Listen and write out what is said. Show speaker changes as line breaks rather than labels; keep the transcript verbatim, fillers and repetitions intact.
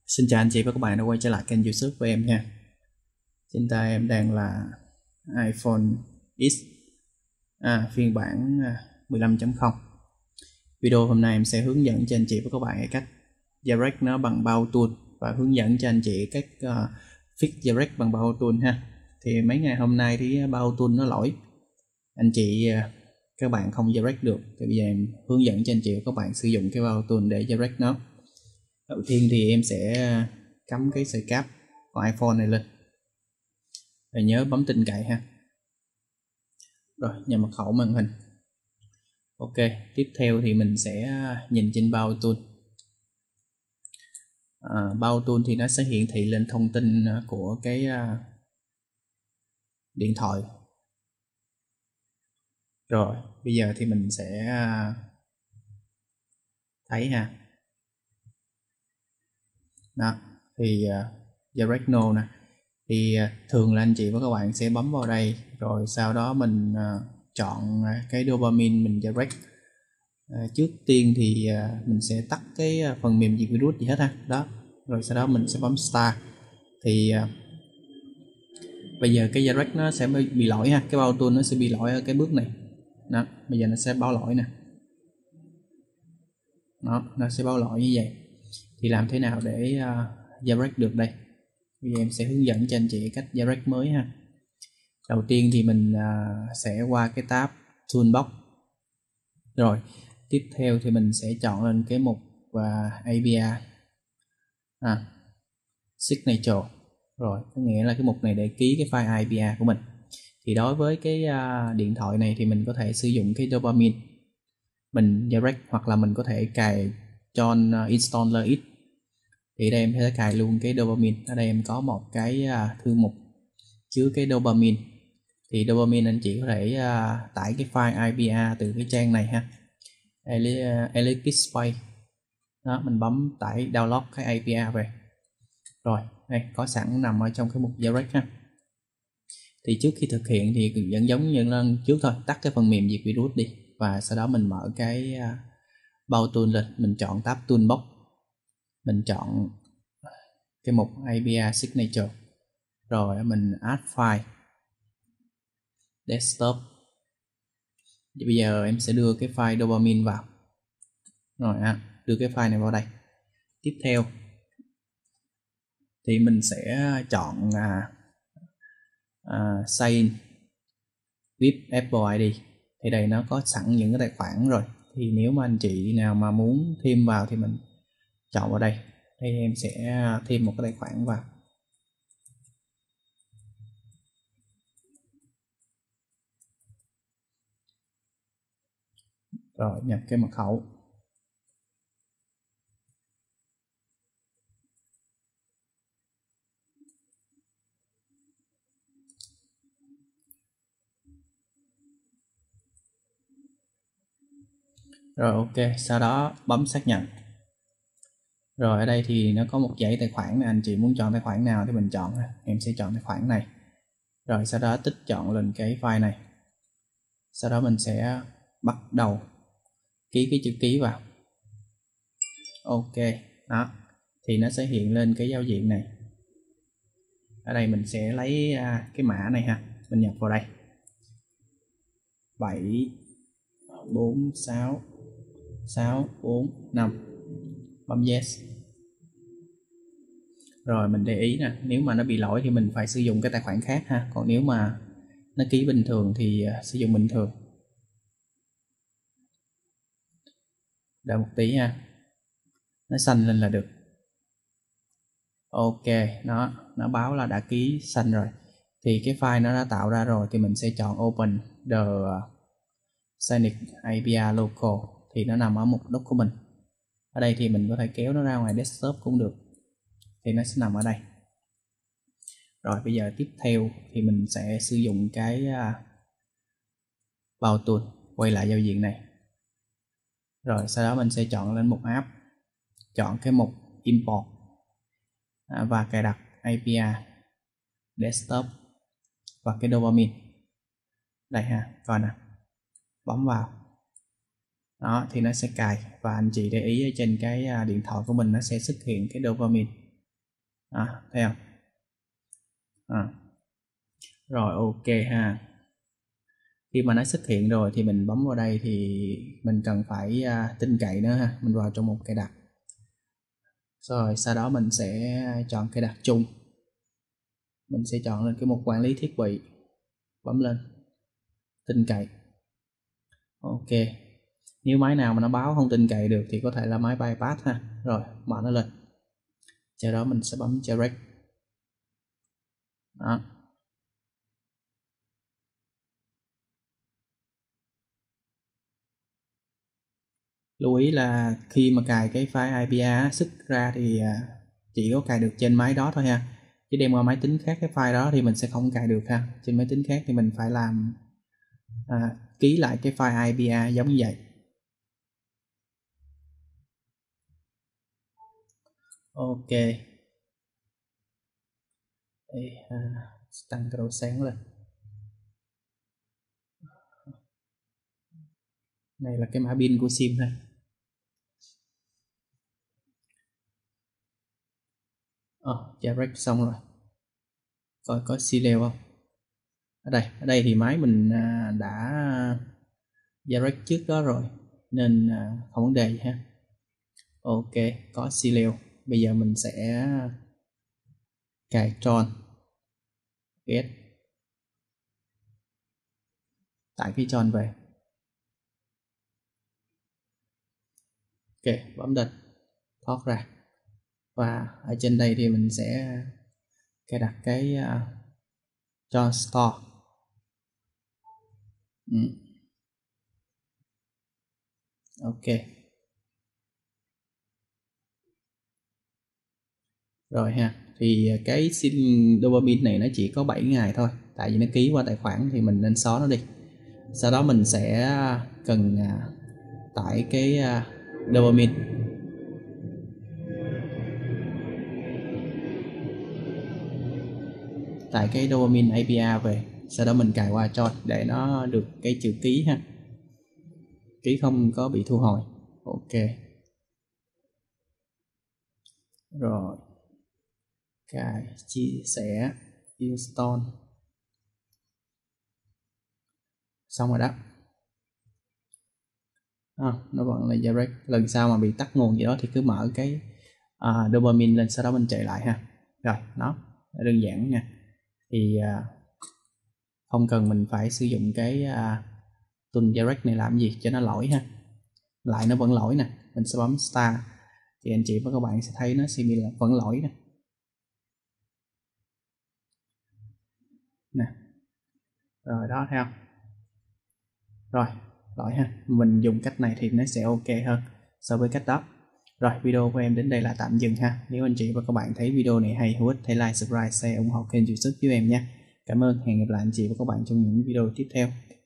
Xin chào anh chị và các bạn đã quay trở lại kênh YouTube của em nha. Trên tay em đang là iPhone X à, phiên bản mười lăm chấm không. Video hôm nay em sẽ hướng dẫn cho anh chị và các bạn cách jailbreak nó bằng bao tool và hướng dẫn cho anh chị cách uh, fix jailbreak bằng bao tool ha. Thì mấy ngày hôm nay thì bao tool nó lỗi, anh chị uh, các bạn không jailbreak được, thì bây giờ em hướng dẫn cho anh chị và các bạn sử dụng cái bao tool để jailbreak nó. Đầu tiên thì em sẽ cắm cái sợi cáp của iPhone này lên, rồi nhớ bấm tin cậy ha. Rồi nhập mật khẩu màn hình. Ok, tiếp theo thì mình sẽ nhìn trên bao tool. À, bao tool thì nó sẽ hiển thị lên thông tin của cái điện thoại. Rồi bây giờ thì mình sẽ thấy ha. Đó, thì uh, jailbreak no nè, thì uh, thường là anh chị và các bạn sẽ bấm vào đây, rồi sau đó mình uh, chọn uh, cái dopamine mình jailbreak. Uh, trước tiên thì uh, mình sẽ tắt cái uh, phần mềm diệt virus gì hết ha. Đó, rồi sau đó mình sẽ bấm start. Thì uh, bây giờ cái jailbreak nó sẽ bị lỗi ha, cái bao tool nó sẽ bị lỗi ở cái bước này. Đó, bây giờ nó sẽ báo lỗi nè. Đó, nó sẽ báo lỗi như vậy. Thì làm thế nào để uh, jailbreak được đây? Bây giờ em sẽ hướng dẫn cho anh chị cách jailbreak mới ha. Đầu tiên thì mình uh, sẽ qua cái tab Toolbox. Rồi tiếp theo thì mình sẽ chọn lên cái mục uh, a pê i à, Signature. Rồi có nghĩa là cái mục này để ký cái file a pê i của mình. Thì đối với cái uh, điện thoại này thì mình có thể sử dụng cái dopamine mình jailbreak, hoặc là mình có thể cài John uh, Installer X. Thì đây em sẽ cài luôn cái dopamine. Ở đây em có một cái uh, thư mục chứa cái dopamine. Thì dopamine anh chị có thể uh, tải cái file a pê i từ cái trang này ha, Electric Space. Đó, mình bấm tải download cái a pê i về. Rồi đây có sẵn nằm ở trong cái mục jailbreak ha. Thì trước khi thực hiện thì vẫn giống như lần trước thôi, tắt cái phần mềm diệt virus đi, và sau đó mình mở cái uh, bao tool lên, mình chọn tab Toolbox, mình chọn cái mục a pê i Signature, rồi mình add file desktop. Thì bây giờ em sẽ đưa cái file dopamine vào. Rồi à, đưa cái file này vào đây. Tiếp theo thì mình sẽ chọn à, à, sign with Apple i đê. Thì đây nó có sẵn những cái tài khoản rồi. Thì nếu mà anh chị nào mà muốn thêm vào thì mình chọn vào đây. Đây em sẽ thêm một cái tài khoản vào. Rồi nhập cái mật khẩu. Rồi ok, sau đó bấm xác nhận. Rồi ở đây thì nó có một dãy tài khoản này, anh chị muốn chọn tài khoản nào thì mình chọn. Em sẽ chọn tài khoản này. Rồi sau đó tích chọn lên cái file này. Sau đó mình sẽ bắt đầu ký cái chữ ký vào. Ok, đó. Thì nó sẽ hiện lên cái giao diện này. Ở đây mình sẽ lấy cái mã này ha, mình nhập vào đây. bảy bốn sáu sáu bốn năm. Bấm yes. Rồi mình để ý nè, nếu mà nó bị lỗi thì mình phải sử dụng cái tài khoản khác ha, còn nếu mà nó ký bình thường thì uh, sử dụng bình thường. Đợi một tí ha, nó xanh lên là được. Ok, nó nó báo là đã ký xanh rồi. Thì cái file nó đã tạo ra rồi thì mình sẽ chọn Open the Scenic a pê i Local. Thì nó nằm ở mục doc của mình. Ở đây thì mình có thể kéo nó ra ngoài desktop cũng được. Thì nó sẽ nằm ở đây. Rồi bây giờ tiếp theo thì mình sẽ sử dụng cái uh, bao tool, quay lại giao diện này. Rồi sau đó mình sẽ chọn lên mục app, chọn cái mục import à, và cài đặt a pê i desktop và cái dopamine. Đây ha, coi nè, bấm vào. Đó thì nó sẽ cài, và anh chị để ý ở trên cái điện thoại của mình nó sẽ xuất hiện cái dopamine. à, thấy không? À. Rồi ok ha. Khi mà nó xuất hiện rồi thì mình bấm vào đây thì mình cần phải à, tin cậy nữa ha. Mình vào trong một cài đặt. Rồi sau đó mình sẽ chọn cài đặt chung. Mình sẽ chọn lên cái mục quản lý thiết bị. Bấm lên. Tin cậy. Ok. Nếu máy nào mà nó báo không tin cậy được thì có thể là máy bypass ha. Rồi mở nó lên. Sau đó mình sẽ bấm Jailbreak. Đó. Lưu ý là khi mà cài cái file i pê a xuất ra thì chỉ có cài được trên máy đó thôi ha, chứ đem qua máy tính khác cái file đó thì mình sẽ không cài được ha. Trên máy tính khác thì mình phải làm à, ký lại cái file i pê a giống như vậy. Ok. Đây, à, tăng cái độ sáng lên. Đây là cái mã pin của sim thôi. Ờ, jailbreak xong rồi. Coi có xê leo không? Ở đây, ở đây thì máy mình à, đã jailbreak trước đó rồi nên à, không vấn đề gì ha. Ok, có xê leo. Bây giờ mình sẽ cài Tron get tải cái Tron về. Ok, bấm định thoát ra, và ở trên đây thì mình sẽ cài đặt cái uh, Tron Store. Ừ. Ok. Rồi ha, thì cái sim dopamine này nó chỉ có bảy ngày thôi, tại vì nó ký qua tài khoản thì mình nên xóa nó đi. Sau đó mình sẽ cần uh, tải cái uh, dopamine. Tải cái dopamine a pê i về, sau đó mình cài qua Tron để nó được cái chữ ký ha, ký không có bị thu hồi. Ok. Rồi cài chia sẻ install xong rồi đó. À, nó vẫn là jailbreak. Lần sau mà bị tắt nguồn gì đó thì cứ mở cái uh, dopamine lên, sau đó mình chạy lại ha. Rồi nó đơn giản nha, thì uh, không cần mình phải sử dụng cái uh, tool jailbreak này làm gì cho nó lỗi ha. Lại nó vẫn lỗi nè, mình sẽ bấm start thì anh chị và các bạn sẽ thấy nó similar vẫn lỗi nè. Nè. Rồi đó, thấy không? Rồi, lỗi ha. Mình dùng cách này thì nó sẽ ok hơn so với cách đó. Rồi, video của em đến đây là tạm dừng ha. Nếu anh chị và các bạn thấy video này hay hữu ích, hãy like, subscribe, share, ủng hộ kênh YouTube giúp em nha. Cảm ơn, hẹn gặp lại anh chị và các bạn trong những video tiếp theo.